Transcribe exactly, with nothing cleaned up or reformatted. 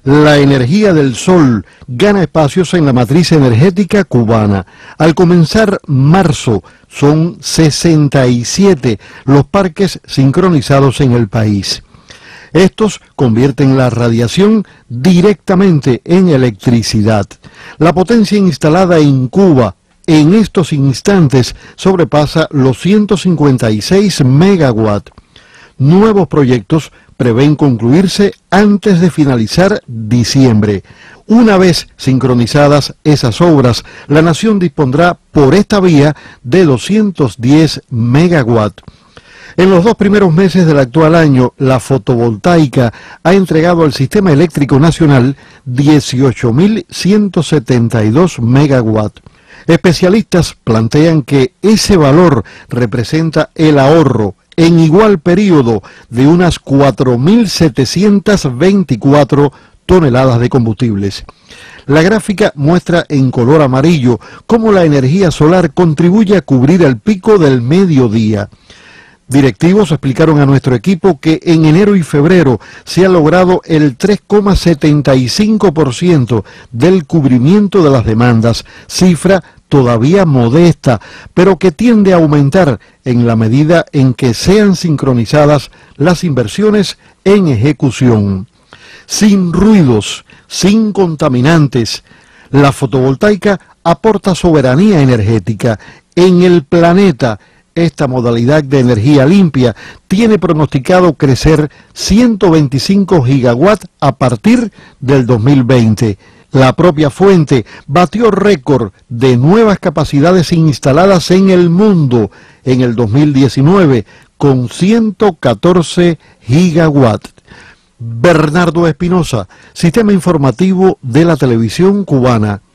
La energía del sol gana espacios en la matriz energética cubana. Al comenzar marzo, son sesenta y siete los parques sincronizados en el país. Estos convierten la radiación directamente en electricidad. La potencia instalada en Cuba en estos instantes sobrepasa los ciento cincuenta y seis megawatts. Nuevos proyectos prevén concluirse antes de finalizar diciembre. Una vez sincronizadas esas obras, la nación dispondrá por esta vía de doscientos diez megawatts. En los dos primeros meses del actual año, la fotovoltaica ha entregado al sistema eléctrico nacional dieciocho mil ciento setenta y dos megawatts. Especialistas plantean que ese valor representa el ahorro en igual periodo de unas cuatro mil setecientas veinticuatro toneladas de combustibles. La gráfica muestra en color amarillo cómo la energía solar contribuye a cubrir el pico del mediodía. Directivos explicaron a nuestro equipo que en enero y febrero se ha logrado el tres coma setenta y cinco por ciento del cubrimiento de las demandas, cifra todavía modesta, pero que tiende a aumentar en la medida en que sean sincronizadas las inversiones en ejecución. Sin ruidos, sin contaminantes, la fotovoltaica aporta soberanía energética en el planeta. Esta modalidad de energía limpia tiene pronosticado crecer ciento veinticinco gigawatts a partir del dos mil veinte. La propia fuente batió récord de nuevas capacidades instaladas en el mundo en el dos mil diecinueve con ciento catorce gigawatts. Bernardo Espinosa, Sistema Informativo de la Televisión Cubana.